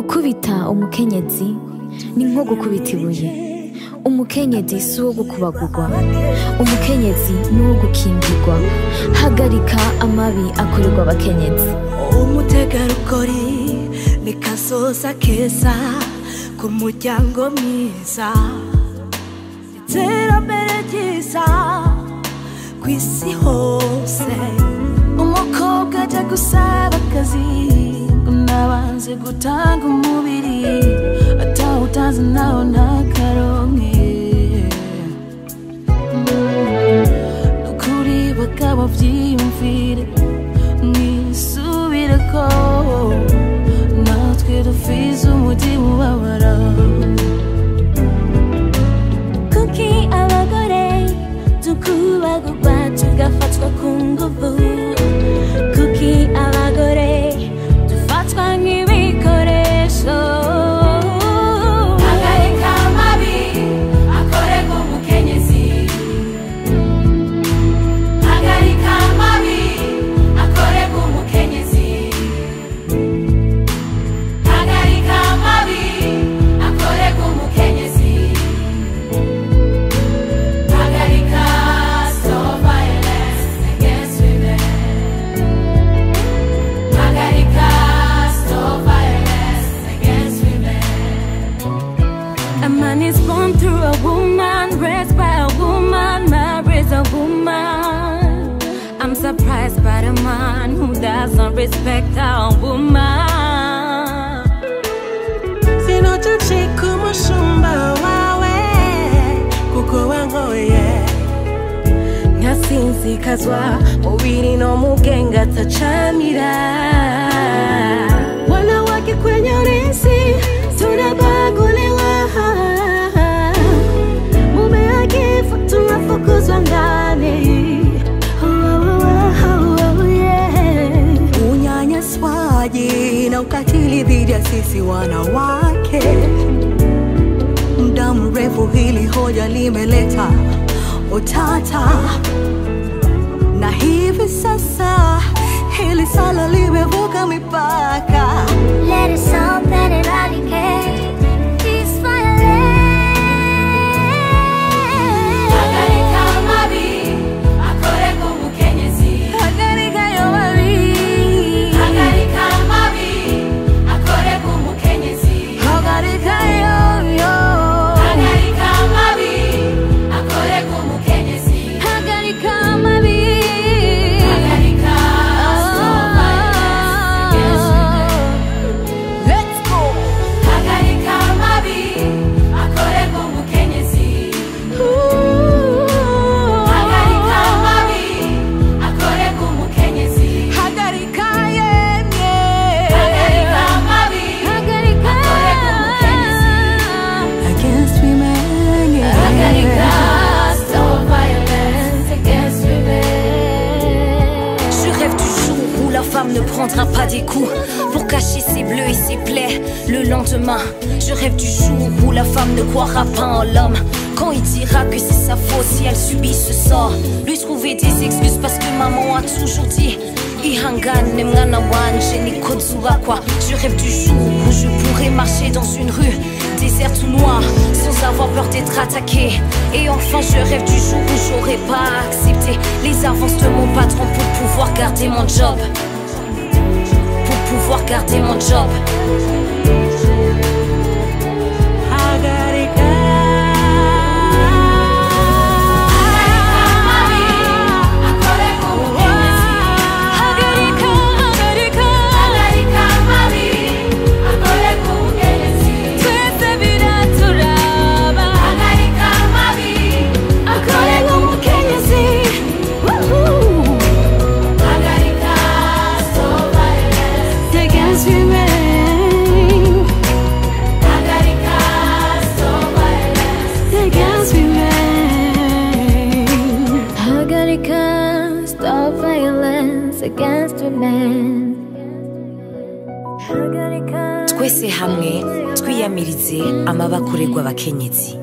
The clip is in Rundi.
Gukubita umukenyezi ni nko gukubita ibuye. Umukenyezi si uwo gukubagurwa, umukenyezi ni uwo gukingirwa. Hagarika amabi akorerwa abakenyezi. Umutegarugori ni kazoza keza ku muryango mwiza, iterambere ryiza kwisi hose. Umukobwa aja gusaba akazi, nabanze gutanga umubiri, atawutazi naho ntakaronke. Nukuri bakaba vyiyumvire, mwisubireko, natwe dufise umutima ubabara. Kuki abagore tukubagurwa tugafatwa ku nguvu? Kuki abagore dufatwa nk'ibikoresho? Hagarika amabi akorerwa umukenyezi, hagarika amabi akorerwa umukenyezi, hagarika amabi akorerwa umukenyezi, hagarika stop violence against women, hagarika stop violence against women. A man is born through a woman, raised by a woman, marries a woman. I'm surprised by the man who doesn't respect a woman. Sinotuchika umushumba wawe kuko wangoye, Nkasinzikazwa mubiri no mugenge atacamira. Wanawake kwenye urisi tunabaguliwa, mume akifa tunafukuzwa ndani. unyanyaswaji na ukatili dhidi ya sisi wanawake. Muda mrefu hili hoja limeleta utata, na hivi sasa hili sala limevuka mipaka. Let us all that eradicate this violence. Hagarika amabi akorerwa umukenyezi, Hagarika yo mabi, hagarika amabi akorerwa umukenyezi, hagarika yo, hagarika amabi akorerwa umukenyezi, hagarika mabi, hagarika stop violence against women. let's go. Hagarika amabi akorerwa umukenyezi, hagarika amabi akorerwa umukenyezi, Hagarika yemye, hagarika amabi hagarika akorerwa umukenyezi against women, yeah. Hagarika stop violence against women. Je rêve du jour où la femme ne prendra pas des coups pour cacher ses bleus et ses plaies le lendemain. Je rêve du jour où la femme ne croira pas en l'homme quand il dira que c'est sa faute si elle subit ce sort. Lui trouver des excuses parce que maman a toujours dit ihangane mwana wanje niko tubakwa. Je rêve du jour où je pourrai marcher dans une rue déserte ou noire sans avoir peur d'être attaqué. Et enfin je rêve du jour où j'aurai pas accepté les avances de mon patron pour pouvoir garder mon job. Pour pouvoir garder mon job. Hagarika amabi akorerwa umukenyezi, hagarika, hagarika, hagarika amabi akorerwa umukenyezi, twese biraturaba. hagarika amabi akorerwa umukenyezi, hagarika stop violence Against women, hagarika stop violence against women. Hagarika, stop violence against women. Hagarika. Twese hamwe twiyamirize amabi akorerwa abakenyezi.